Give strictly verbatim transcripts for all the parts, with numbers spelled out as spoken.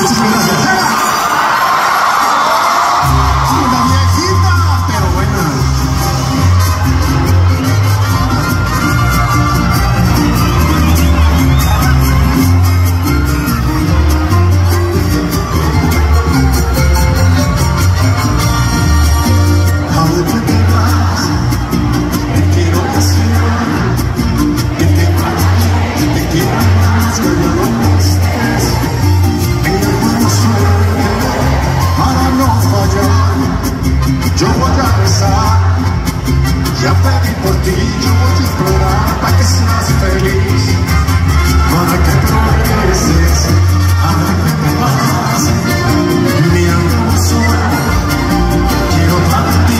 Muchísimas gracias. Una viejita, pero buena. Ahora que te vas, te quiero decir que te vayas, te quiero más que ya no estés. En el mundo sueño, para no fallar, yo voy a rezar y a pedir por ti, yo voy a implorar para que seas feliz, para que progreses, ahora que te vas, mi hermoso, quiero para ti.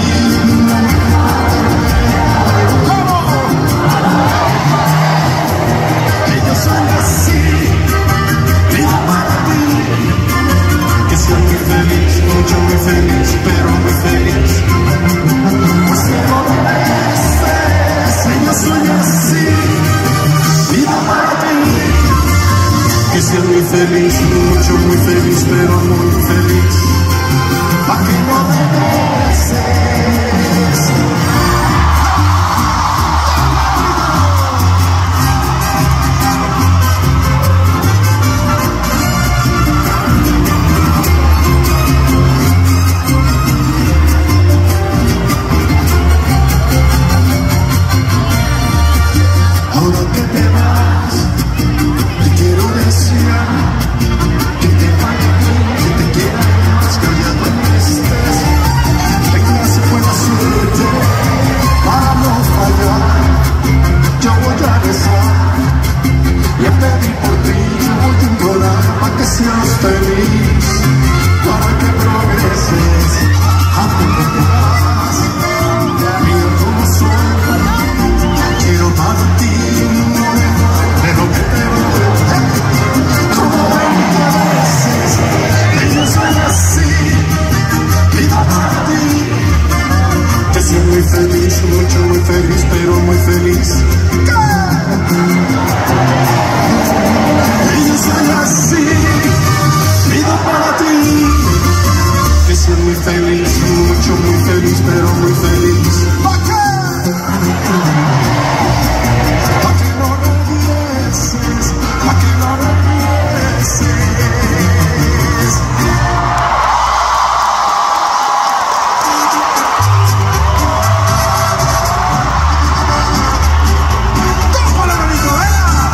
Ellos son así, vida para ti, que seas muy feliz, mucho muy feliz, pero muy feliz, pues te lo mereces. Ellos son así, vida para ti, que seas muy feliz, mucho muy feliz, pero muy feliz, pa' que no regreses. Ahora que te vas, te quiero desear que te vaya bien, que te quiera más, que allá donde estés tengas buena suerte para no fallar. Yo voy a rezar y a pedir por ti, yo voy a implorar para que seas feliz, para que progreses. Ahora que te vas, mira cómo soy, quiero para ti. Pero que te doy, como veinte veces, ellos son así, vida para ti, que seas muy feliz, mucho muy feliz, pero muy feliz. Ellos son así, vida para ti, que seas muy feliz, mucho muy feliz, pero muy feliz. ¿Para qué? ¿Para qué no regreses? ¿Para qué no regreses? ¡Tómala, manito, venga!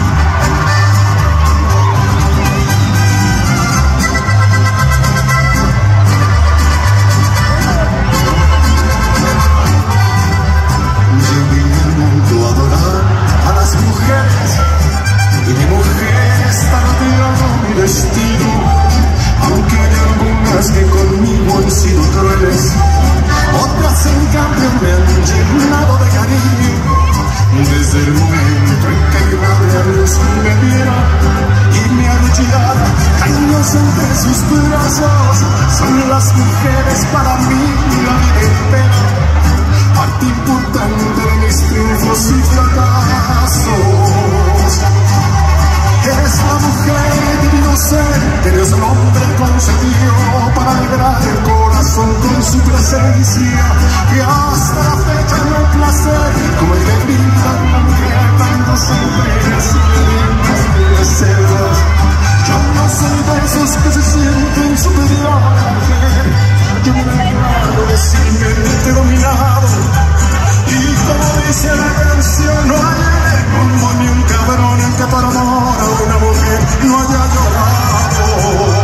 Yo vine al mundo a adorar a las mujeres, y mi mujer está rodeada mi destino, aunque hay algunas que conmigo han sido crueles, otras en cambio me han llenado de cariño. Desde el momento en que mi madre a Dios me viera y me arrullara caídos entre sus brazos, son las mujeres para mí la vida entera, parte importante de mis triunfos y fracasos. Eres la mujer, divino ser, que Dios el hombre concedió para alegrar el corazón con su presencia, y hasta la fecha no hay placer como el que brinda una mujer tantos hombres y de deseos. Yo no soy de esos que se sienten superior a la mujer, yo me declaro decirmente dominado, y como dice la canción, no hay como ni un cabrón en que por amor a una mujer no haya llorado.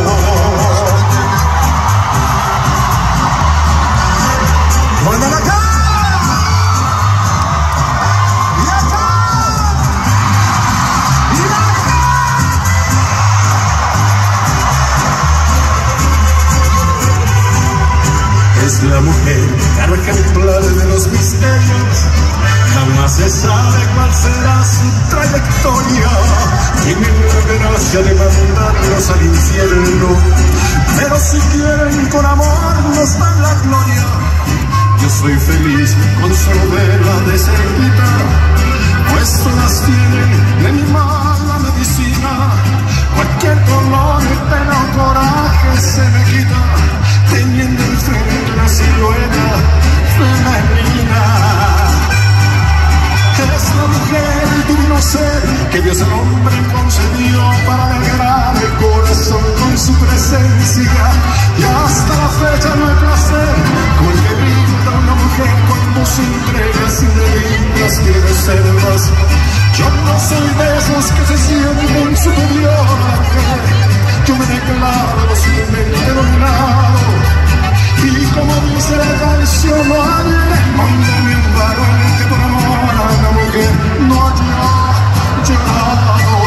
¡Muevan acá! ¡Y acá! ¡Y acá! Es la mujer, claro ejemplar de los misterios. Jamás se sabe cuál será su trayectoria. Tienen la gracia de mandarnos al infierno, pero si quieren con amor nos dan la gloria. Yo soy feliz con solo verla de cerquita, pues todas tienen de mi mala medicina. Cualquier dolor, pena o se me quita, teniendo enfrente una silueta femenina. Es la mujer, el divino ser que Dios el hombre concedió para alegrar el corazón con su presencia. Y hasta la fecha no hay placer como el que brinda una mujer cuando se entrega sin debillas que reservas. Yo no soy de esos que se sienten superior a la mujer. Yo me declaro simplemente dominado. Y como dice la canción, no hay demonio ni un varón que por amor a una mujer no haya llorado.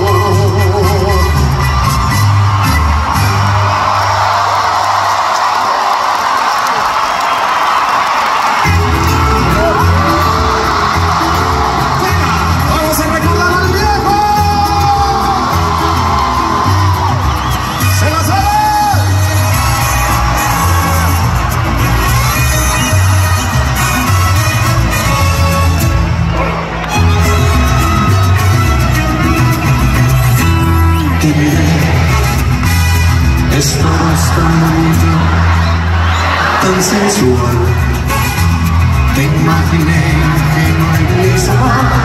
Esto es tan bonito, tan sensual. Te imaginé que no hay brisa.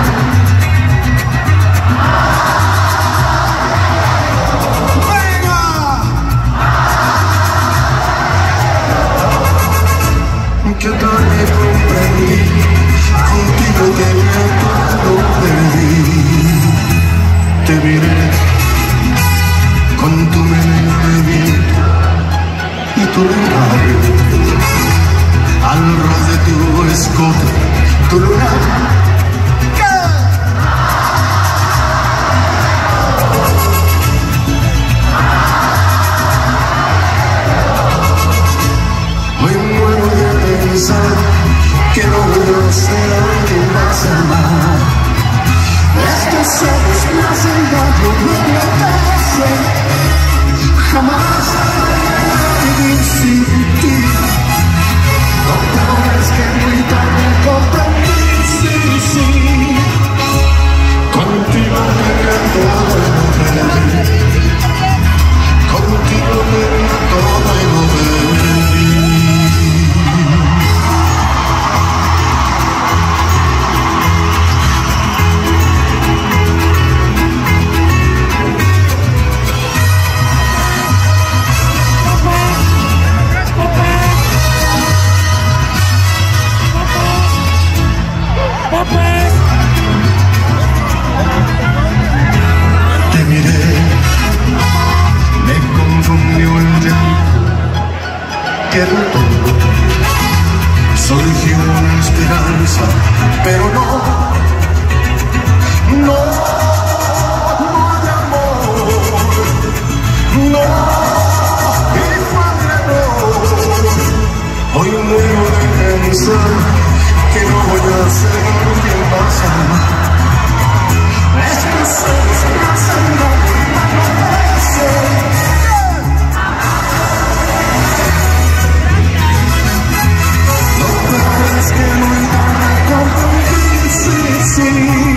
¡Venga! Yo tarde comprendí, contigo tenía todo perdí. Te miré con tu melodía y tu regalo, al ras de tu escote, tu lunar. Hoy muero de pensar que no voy a ser alguien más amar. Estos ojos me hacen daño, me enloquecen. Jamás vivir sin ti. No crees que muy tarde comprendí, sí, sí. Contigo tenía todo y no perdí. Contigo tenía todo y no perdí. Te miré, me confundió el llanto, que era todo. Surgió una esperanza, pero no, no, no de amor, no, y fue de error. Hoy muero de pensar que no voy a ser alguien más amar. Estos ojos me hacen daño y me enloquecen. No crees que no hay nada comprendí, sí, sí.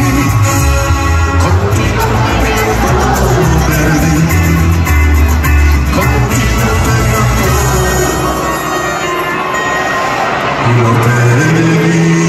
Contigo tengo todo, perdí. Contigo tengo todo y lo perdí.